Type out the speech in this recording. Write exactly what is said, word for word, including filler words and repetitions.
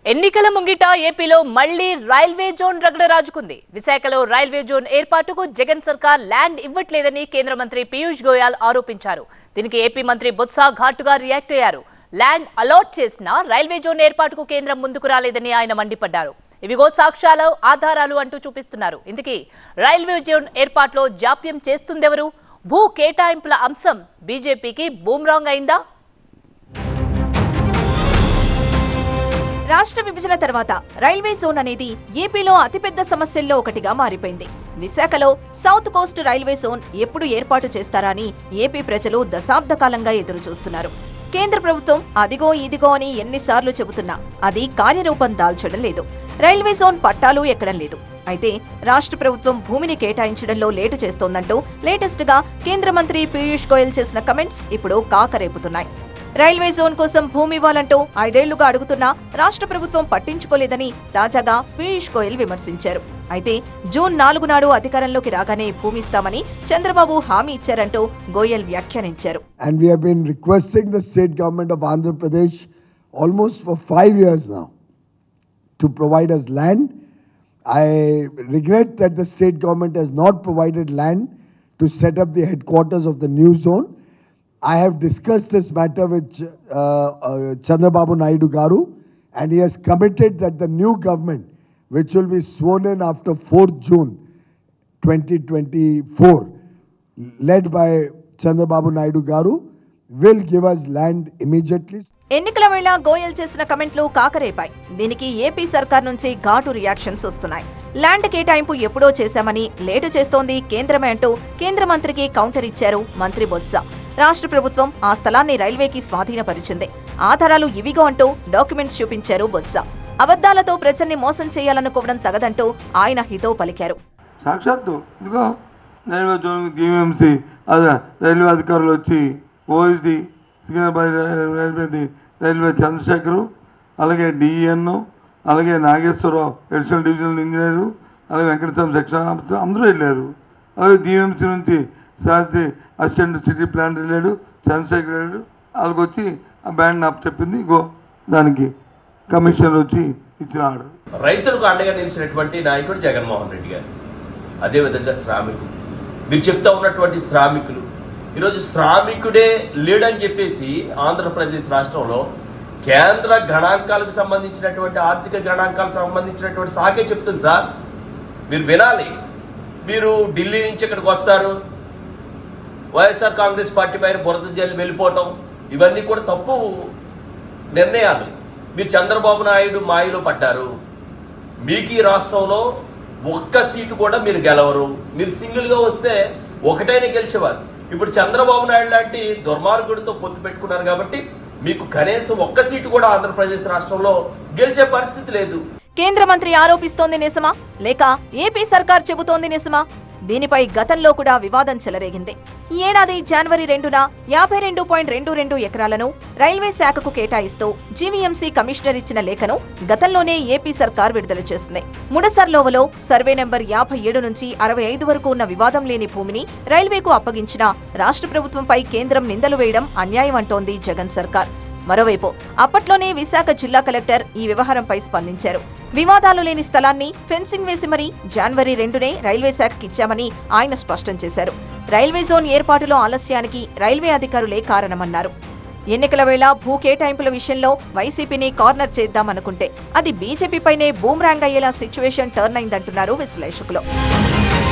ఎన్నికల ముంగిట ఏపీలో మళ్లీ రైల్వే జోన్ రగడ రాజుకుంది. విశాఖలో రైల్వే జోన్ ఏర్పాటుకు జగన్ సర్కార్ ల్యాండ్ ఇవ్వట్లేదని కేంద్ర మంత్రి పీయూష్ గోయల్ ఆరోపించారు. దీనికి ఏపీ మంత్రి బొత్స ఘాటుగా రియాక్ట్ అయ్యారు. ల్యాండ్ అలాట్ చేసినా రైల్వే జోన్ ఏర్పాటుకు కేంద్రం ముందుకు రాలేదని ఆయన మండిపడ్డారు. ఇవిగో సాక్ష్యాలు, ఆధారాలు అంటూ చూపిస్తున్నారు. ఇందుకే రైల్వే జోన్ ఏర్పాటులో జాప్యం చేస్తుందెవరు? భూ కేటాయింపుల అంశం బీజేపీకి బూమ్రాంగ్ అయిందా? రాష్ట్ర విభజన తర్వాత రైల్వే జోన్ అనేది ఏపీలో అతిపెద్ద సమస్యల్లో ఒకటిగా మారిపోయింది. విశాఖలో సౌత్ కోస్ట్ రైల్వే జోన్ ఎప్పుడు ఏర్పాటు చేస్తారా అని ఏపీ ప్రజలు దశాబ్ద కాలంగా ఎదురు చూస్తున్నారు. కేంద్ర ప్రభుత్వం అదిగో ఇదిగో అని ఎన్నిసార్లు చెబుతున్నా అది కార్యరూపం దాల్చడం లేదు. రైల్వే జోన్ పట్టాలు ఎక్కడం లేదు. అయితే రాష్ట్ర ప్రభుత్వం భూమిని కేటాయించడంలో లేటు చేస్తోందంటూ లేటెస్ట్ గా కేంద్ర మంత్రి పీయూష్ గోయల్ చేసిన కమెంట్స్ ఇప్పుడు కాకరేపుతున్నాయి. రైల్వే జోన్ కోసం భూమి ఇవ్వాలంటూ ఐదేళ్లుగా అడుగుతున్నా రాష్ట్ర ప్రభుత్వం పట్టించుకోలేదని తాజాగా పీయూష్ గోయల్ విమర్శించారు. అయితే జూన్ నాలుగు నాడు అధికారంలోకి రాగానే భూమి ఇస్తామని చంద్రబాబు హామీ ఇచ్చారంటూ గోయల్ వ్యాఖ్యానించారు. And we have been requesting the state government of Andhra Pradesh almost for five years now to provide us land. I regret that the state government has not provided land to set up the headquarters of the new zone. I have discussed this matter with uh, uh, Chandrababu Naidu Garu, and he has committed that the new government, which will be sworn in after fourth June twenty twenty-four, led by Chandrababu Naidu Garu, will give us land immediately. ఎన్నికల వేళ గోయల్ చేసిన కమెంట్లు కాకరేపాయి. దీనికి AP సర్కార్ నుంచి ఘాటు reactions వస్తున్నాయి. Land కేటాయింపు ఎప్పుడో చేశామని లేటు చేస్తోంది కేంద్రమే అంటూ కేంద్ర మంత్రికి కౌంటర్ ఇచ్చారు మంత్రి బొత్స. రాష్ట్ర ప్రభుత్వం ఆ స్థలాన్ని రైల్వేకి స్వాధీనపరిచింది. ఆధారాలు ఇవిగో అంటూ డాక్యుమెంట్స్ చూపించారు బొత్స. అబద్దాలతో ప్రజల్ని మోసం చేయాలనుకోవడం తగదంటూ ఆయన హితో పలికారు. సాక్షాత్తు ఇదిగో రైల్వే జోన్ జీవీఎంసీ అదే రైల్వే అధికారులు వచ్చి ఓఎస్డి సికింద్రాబాద్ రైల్వేది రైల్వే చంద్రశేఖరు, అలాగే డిఈఎన్, అలాగే నాగేశ్వరరావు అడిషనల్ డివిజనల్ ఇంజనీరు, అలాగే వెంకటస్వామి సెక్షన్ ఆఫీసర్ అందరూ వెళ్ళారు. అలాగే జీవీఎంసీ నుంచి శాస్త్రి అసిస్టెంట్ సిటీ ప్లాన్ వెళ్ళాడు, చంద్రశేఖర్ వెళ్ళాడు. వాళ్ళకి వచ్చి ఆ బ్యాండ్ నాప్ చెప్పింది గో దానికి కమిషన్ వచ్చి ఇచ్చినాడు. రైతులకు అండగా నిలిచినటువంటి నాయకుడు జగన్మోహన్ రెడ్డి గారు, అదేవిధంగా శ్రామికులు, మీరు చెప్తా ఉన్నటువంటి శ్రామికులు ఈరోజు శ్రామికుడే లేడని చెప్పేసి ఆంధ్రప్రదేశ్ రాష్ట్రంలో కేంద్ర గణాంకాలకు సంబంధించినటువంటి ఆర్థిక గణాంకాలకు సంబంధించినటువంటి శాఖే చెప్తుంది. సార్ మీరు వినాలి. మీరు ఢిల్లీ నుంచి ఇక్కడికి వస్తారు, వైఎస్ఆర్ కాంగ్రెస్ పార్టీ పైన బురద జల్లి వెళ్ళిపోవటం ఇవన్నీ కూడా తప్పు నిర్ణయాలు. మీరు చంద్రబాబు నాయుడు మాయలో పడ్డారు. మీకు ఈ రాష్ట్రంలో ఒక్క సీటు కూడా మీరు గెలవరు. మీరు సింగిల్గా వస్తే ఒకటైనా గెలిచేవారు. ఇప్పుడు చంద్రబాబు నాయుడు లాంటి దుర్మార్గుడితో పొత్తు పెట్టుకున్నారు కాబట్టి మీకు కనీసం ఒక్క సీటు కూడా ఆంధ్రప్రదేశ్ రాష్ట్రంలో గెలిచే పరిస్థితి లేదు. కేంద్ర మంత్రి ఆరోపిస్తోంది నిజమా లేక ఏపీ సర్కార్ చెబుతోంది నిజమా? దీనిపై గతంలో కూడా వివాదం చెలరేగింది. ఈ ఏడాది జనవరి రెండున యాభై రెండు పాయింట్ రెండు రెండు ఎకరాలను రైల్వే శాఖకు కేటాయిస్తూ జీవీఎంసీ కమిషనర్ ఇచ్చిన లేఖను గతంలోనే ఏపీ సర్కార్ విడుదల చేసింది. ముడసర్లోవలో సర్వే నెంబర్ యాభై ఏడు నుంచి అరవై ఐదు వరకు ఉన్న వివాదం లేని భూమిని రైల్వేకు అప్పగించిన రాష్ట్ర ప్రభుత్వంపై కేంద్రం నిందలు వేయడం అన్యాయం అంటోంది జగన్ సర్కార్. మరోవైపు అప్పట్లోనే విశాఖ జిల్లా కలెక్టర్ ఈ వ్యవహారంపై స్పందించారు. వివాదాలు లేని స్థలాన్ని ఫెన్సింగ్ వేసి మరీ జనవరి రెండునే రైల్వే శాఖకి ఇచ్చామని ఆయన స్పష్టం చేశారు. రైల్వే జోన్ ఏర్పాటులో ఆలస్యానికి రైల్వే అధికారులే కారణమన్నారు. ఎన్నికల వేళ భూ కేటాయింపుల విషయంలో వైసీపీని కార్నర్ చేద్దామనుకుంటే అది బీజేపీపైనే బూమ్రాంగ్ అయ్యేలా సిచ్యువేషన్ టర్న్ అయిందంటున్నారు విశ్లేషకులు.